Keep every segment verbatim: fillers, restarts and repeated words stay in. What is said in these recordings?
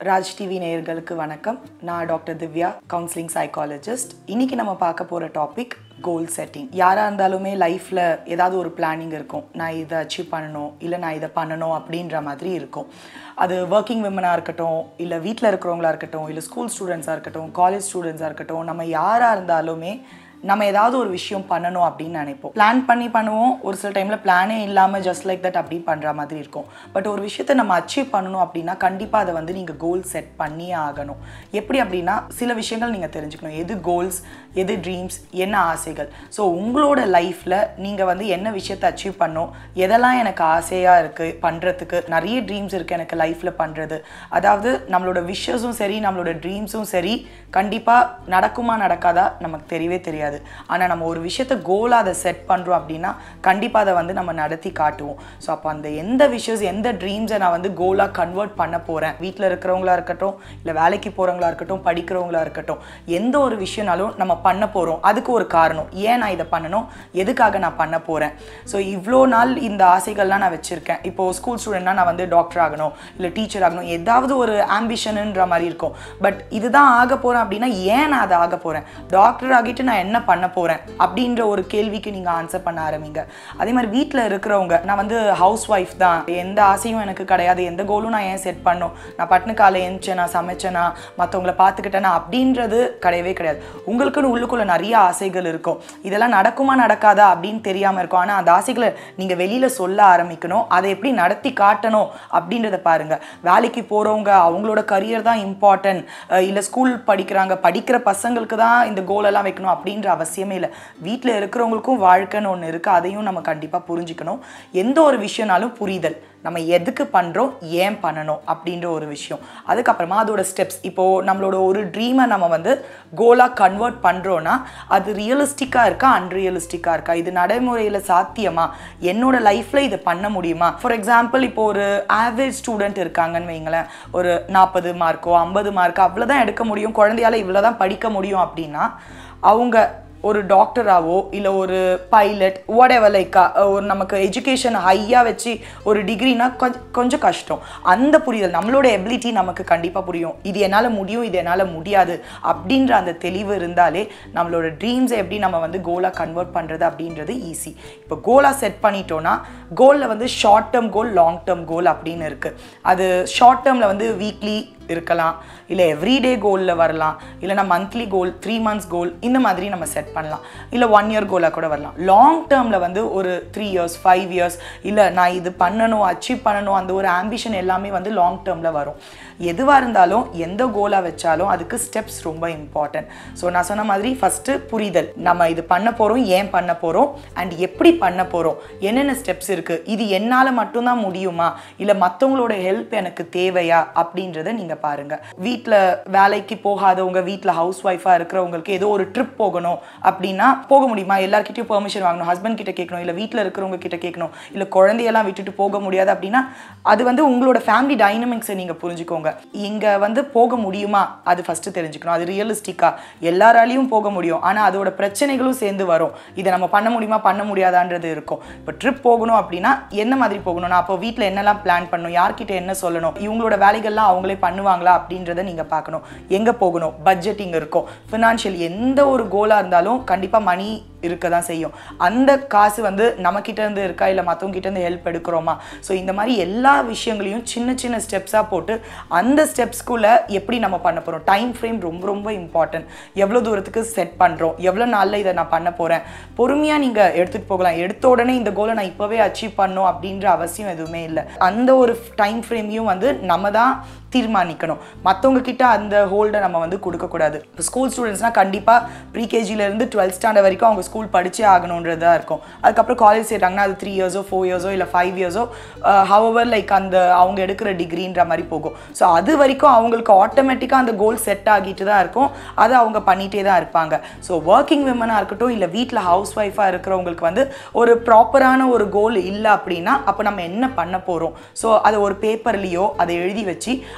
RajTV நேயர்களுக்கு வணக்கம். நான் டாக்டர் திவ்யா, கவுன்சிலிங் சைக்காலஜிஸ்ட். இன்னைக்கு நம்ம பார்க்க போற டாபிக் கோல் செட்டிங். யாரா இருந்தாலுமே லைஃப்ல ஏதாவது ஒரு பிளானிங் இருக்கும். நான் இதை அச்சீவ் பண்ணணும், இல்லை நான் இதை பண்ணணும் அப்படின்ற மாதிரி இருக்கும். அது ஒர்க்கிங் விமனாக இருக்கட்டும், இல்லை வீட்டில் இருக்கிறவங்களா இருக்கட்டும், இல்லை ஸ்கூல் ஸ்டூடெண்ட்ஸாக இருக்கட்டும், காலேஜ் ஸ்டூடெண்ட்ஸாக இருக்கட்டும், நம்ம யாராக இருந்தாலுமே நம்ம ஏதாவது ஒரு விஷயம் பண்ணணும் அப்படின்னு நினைப்போம். பிளான் பண்ணி பண்ணுவோம். ஒரு சில டைமில் பிளானே இல்லாமல் ஜஸ்ட் லைக் தட் அப்படி பண்ணுற மாதிரி இருக்கும். பட் ஒரு விஷயத்தை நம்ம அச்சீவ் பண்ணணும் அப்படின்னா கண்டிப்பாக அதை வந்து நீங்கள் கோல் செட் பண்ணியே ஆகணும். எப்படி அப்படின்னா சில விஷயங்கள் நீங்கள் தெரிஞ்சுக்கணும். எது கோல்ஸ், எது ட்ரீம்ஸ், என்ன ஆசைகள். ஸோ உங்களோட லைஃப்பில் நீங்கள் வந்து என்ன விஷயத்தை அச்சீவ் பண்ணணும், எதெல்லாம் எனக்கு ஆசையாக இருக்குது பண்ணுறதுக்கு, நிறைய ட்ரீம்ஸ் இருக்குது எனக்கு லைஃப்பில் பண்ணுறது. அதாவது நம்மளோட விஷஸும் சரி, நம்மளோட ட்ரீம்ஸும் சரி, கண்டிப்பாக நடக்குமா நடக்காதா நமக்கு தெரியவே தெரியாது. ஆனால் நம்ம ஒரு விஷயத்தை கோலாக அதை செட் பண்ணுறோம் அப்படின்னா கண்டிப்பாக அதை வந்து நம்ம நடத்தி காட்டுவோம். ஸோ அப்போ அந்த எந்த விஷஸ், எந்த ட்ரீம்ஸை நான் வந்து கோலாக கன்வெர்ட் பண்ண போகிறேன், வீட்டில் இருக்கிறவங்களா இருக்கட்டும், இல்லை வேலைக்கு போகிறவங்களா இருக்கட்டும், படிக்கிறவங்களா இருக்கட்டும், எந்த ஒரு விஷயம்னாலும் நம்ம பண்ண போகிறோம். அதுக்கு ஒரு காரணம், ஏன் நான் இதை பண்ணணும், எதுக்காக நான் பண்ண போகிறேன். ஸோ இவ்வளோ நாள் இந்த ஆசைகள்லாம் நான் வச்சுருக்கேன். இப்போது ஸ்கூல் ஸ்டூடெண்ட்னா நான் வந்து டாக்டர் ஆகணும், இல்லை டீச்சர் ஆகணும், ஏதாவது ஒரு ஆம்பிஷனுன்ற மாதிரி இருக்கும். பட் இதுதான் ஆக போகிறேன் அப்படின்னா ஏன் நான் அதை ஆக போகிறேன், டாக்டர் ஆகிட்டு நான் என்ன பண்ண போறேன் அப்படின்ற ஒரு கேள்விக்கு நீங்க ஆன்சர் பண்ண ஆரம்பிங்க. அதே மாதிரி வீட்டில் இருக்கிறவங்க, நான் வந்து ஹவுஸ் ஒய்ஃப் தான், எந்த ஆசையும் எனக்கு கிடையாது, எந்த கோலும் நான் ஏன் செட் பண்ணும், நான் பட்டுனு காலை எழுந்தேனா, சமைச்சேனா, மற்றவங்களை பார்த்துக்கிட்டேனா அப்படின்றது கிடையவே கிடையாது. உங்களுக்குன்னு உள்ளுக்குள்ள நிறைய ஆசைகள் இருக்கும். இதெல்லாம் நடக்குமா நடக்காதா அப்படின்னு தெரியாமல் இருக்கும். ஆனால் அந்த ஆசைகளை நீங்கள் வெளியில் சொல்ல ஆரம்பிக்கணும். அதை எப்படி நடத்தி காட்டணும் அப்படின்றத பாருங்க. வேலைக்கு போகிறவங்க அவங்களோட கரியர் தான் இம்பார்ட்டன்ட், இல்லை ஸ்கூல் படிக்கிறாங்க, படிக்கிற பசங்களுக்கு தான் இந்த கோலெல்லாம் வைக்கணும் அப்படின்ற அவசியமே இல்லை. வீட்டில் இருக்கிறவங்களுக்கும் வாழ்க்கைன்னு ஒன்று இருக்குது. அதையும் நம்ம கண்டிப்பாக புரிஞ்சுக்கணும். எந்த ஒரு விஷயம்னாலும் புரிதல், நம்ம எதுக்கு பண்ணுறோம், ஏன் பண்ணணும் அப்படின்ற ஒரு விஷயம். அதுக்கப்புறமா அதோட ஸ்டெப்ஸ். இப்போது நம்மளோட ஒரு ட்ரீமை நம்ம வந்து கோலாக கன்வெர்ட் பண்ணுறோன்னா அது ரியலிஸ்டிக்காக இருக்கா, அன்ரியலிஸ்டிக்காக இருக்கா, இது நடைமுறையில் சாத்தியமா, என்னோட லைஃப்பில் இதை பண்ண முடியுமா. ஃபார் எக்ஸாம்பிள், இப்போ ஒரு ஆவரேஜ் ஸ்டூடெண்ட் இருக்காங்கன்னு வைங்களேன், ஒரு நாற்பது மார்க்கோ ஐம்பது மார்க்கோ அவ்வளோதான் எடுக்க முடியும், குழந்தையால் இவ்வளோ தான் படிக்க முடியும் அப்படின்னா அவங்க ஒரு டாக்டராவோ இல்லை ஒரு பைலட் வாட்எவர் லைக் ஒரு நமக்கு எஜுகேஷன் ஹையாக வச்சு ஒரு டிகிரினா கொஞ்சம் கொஞ்சம் கஷ்டம். அந்த புரிதல், நம்மளோட எபிலிட்டி நமக்கு கண்டிப்பாக புரியும். இது என்னால் முடியும், இது என்னால் முடியாது அப்படின்ற அந்த தெளிவு இருந்தாலே நம்மளோட ட்ரீம்ஸை எப்படி நம்ம வந்து கோலாக கன்வெர்ட் பண்ணுறது அப்படின்றது ஈஸி. இப்போ கோலாக செட் பண்ணிட்டோன்னா கோலில் வந்து short term goal, long term goal அப்படின்னு இருக்குது. அது ஷார்ட் டேர்மில் வந்து வீக்லி இருக்கலாம், இல்லை எவ்ரிடே கோலில் வரலாம், இல்லைனா monthly goal, three months goal, இந்த மாதிரி நம்ம செட் பண்ணலாம். இல்லை ஒன் இயர் கோலாக கூட வரலாம். லாங் டேர்மில் வந்து ஒரு த்ரீ இயர்ஸ் ஃபைவ் இயர்ஸ் இல்லை நான் இது பண்ணணும், அச்சீவ் பண்ணணும், அந்த ஒரு ஆம்பிஷன் எல்லாமே வந்து லாங் டேர்மில் வரும். எதுவாக இருந்தாலும் எந்த கோலாக வச்சாலும் அதுக்கு ஸ்டெப்ஸ் ரொம்ப இம்பார்ட்டன்ட். ஸோ நான் சொன்ன மாதிரி ஃபஸ்ட்டு புரிதல், நம்ம இது பண்ண போகிறோம், ஏன் பண்ண போகிறோம், அண்ட் எப்படி பண்ண போகிறோம், என்னென்ன ஸ்டெப்ஸ் இருக்குது, இது என்னால் மட்டும்தான் முடியுமா, இல்லை மற்றவங்களோட ஹெல்ப் எனக்கு தேவையா அப்படின்றத நீங்கள் பாருங்க. வீட்டில் வேலைக்கு போகாதவங்க, வீட்டில் ஹவுஸ் ஒய்ஃபாக இருக்கிறவங்களுக்கு ஏதோ ஒரு ட்ரிப் போகணும் அப்படின்னா போக முடியுமா, எல்லார்கிட்டையும் பெர்மிஷன் வாங்கணும், ஹஸ்பண்ட் கிட்ட கேட்கணும், இல்லை வீட்டில் இருக்கிறவங்க கிட்ட கேட்கணும், இல்லை குழந்தையெல்லாம் விட்டுட்டு போக முடியாது அப்படின்னா அது வந்து உங்களோட ஃபேமிலி டைனமிக்ஸை நீங்கள் புரிஞ்சுக்கோங்க. இங்கே வந்து போக முடியுமா அது ஃபஸ்ட்டு தெரிஞ்சுக்கணும். அது ரியலிஸ்டிக்கா, எல்லாராலையும் போக முடியும், ஆனால் அதோட பிரச்சனைகளும் சேர்ந்து வரும். இதை நம்ம பண்ண முடியுமா பண்ண முடியாதான்றது இருக்கும். இப்போ ட்ரிப் போகணும் அப்படின்னா என்ன மாதிரி போகணும், நான் அப்போ வீட்டில் என்னெல்லாம் பிளான் பண்ணணும், யார்கிட்ட என்ன சொல்லணும், இவங்களோட வேலைகள்லாம் அவங்களே பண்ணுவாங்களா அப்படின்றத நீங்கள் பார்க்கணும். எங்கே போகணும், பட்ஜெட்டிங் இருக்கும், ஃபினான்ஷியல், எந்த ஒரு கோலாக இருந்தாலும் கண்டிப்பாக மணி இருக்க தான் செய்யும். அந்த காசு வந்து நம்மக்கிட்ட இருந்து இருக்கா, இல்லை மற்றவங்க கிட்ட இருந்து ஹெல்ப் எடுக்கிறோமா. ஸோ இந்த மாதிரி எல்லா விஷயங்களையும் சின்ன சின்ன ஸ்டெப்ஸாக போட்டு அந்த ஸ்டெப்ஸ்குள்ளே எப்படி நம்ம பண்ண போகிறோம், டைம் ஃப்ரேம் ரொம்ப ரொம்ப இம்பார்ட்டன்ட். எவ்வளோ தூரத்துக்கு செட் பண்ணுறோம், எவ்வளோ நாளில் இதை நான் பண்ண போகிறேன், பொறுமையாக நீங்கள் எடுத்துகிட்டு போகலாம். எடுத்த உடனே இந்த கோலை நான் இப்போவே அச்சீவ் பண்ணணும் அப்படின்ற அவசியம் எதுவுமே இல்லை. அந்த ஒரு டைம் ஃப்ரேமையும் வந்து நம்ம தான் தீர்மானிக்கணும். மற்றவங்க கிட்ட அந்த ஹோல்டை நம்ம வந்து கொடுக்கக்கூடாது. இப்போ ஸ்கூல் ஸ்டூடெண்ட்ஸ்னால் கண்டிப்பாக ப்ரீகேஜிலேருந்து டுவெல்த் ஸ்டாண்டர்ட் வரைக்கும் அவங்க ஸ்கூல் படிச்சே ஆகணுன்றதா இருக்கும். அதுக்கப்புறம் காலேஜ் சேர்றாங்கன்னா அது த்ரீ இயர்ஸோ ஃபோர் இயர்ஸோ இல்லை ஃபைவ் இயர்ஸோ ஹவவர் லைக் அந்த அவங்க எடுக்கிற டிகிரின்ற மாதிரி போகும். ஸோ அது வரைக்கும் அவங்களுக்கு ஆட்டோமேட்டிக்காக அந்த கோல் செட் ஆகிட்டு தான் இருக்கும். அதை அவங்க பண்ணிகிட்டே தான் இருப்பாங்க. ஸோ ஒர்க்கிங் விமனாக இருக்கட்டும், இல்லை வீட்டில் ஹவுஸ் ஒய்ஃபாக இருக்கிறவங்களுக்கு வந்து ஒரு ப்ராப்பரான ஒரு கோல் இல்லை அப்படின்னா அப்போ நம்ம என்ன பண்ண போகிறோம். ஸோ அதை ஒரு பேப்பர்லேயோ அதை எழுதி வச்சு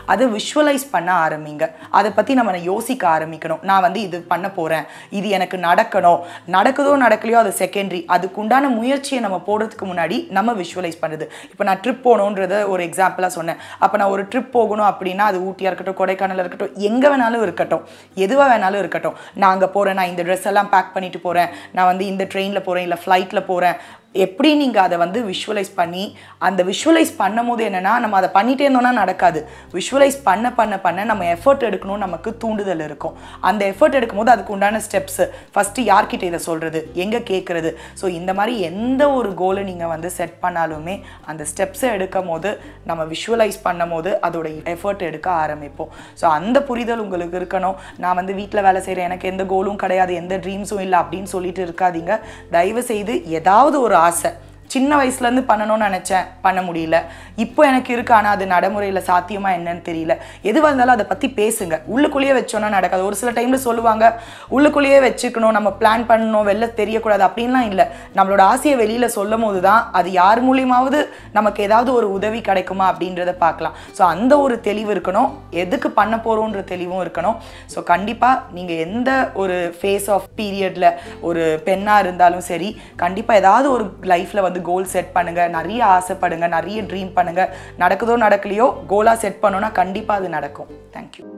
அதை விஷுவலைஸ் பண்ண ஆரம்பிங்க. அதை பற்றி நம்ம யோசிக்க ஆரம்பிக்கணும். நான் வந்து இது பண்ண போகிறேன், இது எனக்கு நடக்கணும், நடக்குதோ நடக்கலையோ அது செகண்டரி. அதுக்குண்டான முயற்சியை நம்ம போடுறதுக்கு முன்னாடி நம்ம விஷுவலைஸ் பண்ணுறது. இப்போ நான் ட்ரிப் போகணுன்றத ஒரு எக்ஸாம்பிளாக சொன்னேன். அப்போ நான் ஒரு ட்ரிப் போகணும் அப்படின்னா அது ஊட்டியாக இருக்கட்டும், கொடைக்கானல் இருக்கட்டும், எங்கே வேணாலும் இருக்கட்டும், எதுவாக வேணாலும் இருக்கட்டும், நான் அங்கே போகிறேன், நான் இந்த ட்ரெஸ் எல்லாம் பேக் பண்ணிட்டு போகிறேன், நான் வந்து இந்த ட்ரெயினில் போகிறேன், இல்லை ஃப்ளைட்டில் போகிறேன். எப்படி நீங்கள் அதை வந்து விஷுவலைஸ் பண்ணி, அந்த விஷுவலைஸ் பண்ணும் போது என்னென்னா நம்ம அதை பண்ணிகிட்டே இருந்தோம்னா நடக்காது. விஷுவலைஸ் பண்ண பண்ண பண்ண நம்ம எஃபர்ட் எடுக்கணும், நமக்கு தூண்டுதல் இருக்கும். அந்த எஃபர்ட் எடுக்கும்போது அதுக்கு உண்டான ஸ்டெப்ஸு, ஃபஸ்ட்டு யார்கிட்ட இதை சொல்கிறது, எங்கே கேட்குறது. ஸோ இந்த மாதிரி எந்த ஒரு கோலை நீங்கள் வந்து செட் பண்ணாலுமே அந்த ஸ்டெப்ஸை எடுக்கும் போது, நம்ம விஷுவலைஸ் பண்ணும் போது அதோட எஃபர்ட் எடுக்க ஆரம்பிப்போம். ஸோ அந்த புரிதல் உங்களுக்கு இருக்கணும். நான் வந்து வீட்டில் வேலை செய்கிறேன், எனக்கு எந்த கோலும் கிடையாது, எந்த ட்ரீம்ஸும் இல்லை அப்படின்னு சொல்லிட்டு இருக்காதீங்க. தயவு செய்து ஏதாவது ஒரு ஆசை, சின்ன வயசுலேருந்து பண்ணணும்னு நினச்சேன், பண்ண முடியல, இப்போ எனக்கு இருக்கு, ஆனால் அது நடைமுறையில் சாத்தியமாக என்னன்னு தெரியல. எதுவாக இருந்தாலும் அதை பற்றி பேசுங்க. உள்ளுக்குள்ளேயே வச்சோன்னா நடக்காது. ஒரு சில டைமில் சொல்லுவாங்க உள்ளுக்குள்ளேயே வச்சுக்கணும், நம்ம பிளான் பண்ணணும், வெளில தெரியக்கூடாது அப்படின்லாம் இல்லை. நம்மளோட ஆசையை வெளியில் சொல்லும் போது தான் அது யார் மூலியமாவது நமக்கு ஏதாவது ஒரு உதவி கிடைக்குமா அப்படின்றத பார்க்கலாம். ஸோ அந்த ஒரு தெளிவு இருக்கணும், எதுக்கு பண்ண போகிறோன்ற தெளிவும் இருக்கணும். ஸோ கண்டிப்பாக நீங்கள் எந்த ஒரு ஃபேஸ் ஆஃப் பீரியடில் ஒரு பெண்ணாக இருந்தாலும் சரி, கண்டிப்பாக ஏதாவது ஒரு லைஃப்பில் வந்து கோல் செட் பண்ணுங்க, நிறைய ஆசைப்படுங்க, நிறைய ட்ரீம் பண்ணுங்க. நடக்குதோ நடக்கலையோ கோலா செட் பண்ணோன்னா கண்டிப்பாக அது நடக்கும். தேங்க்யூ.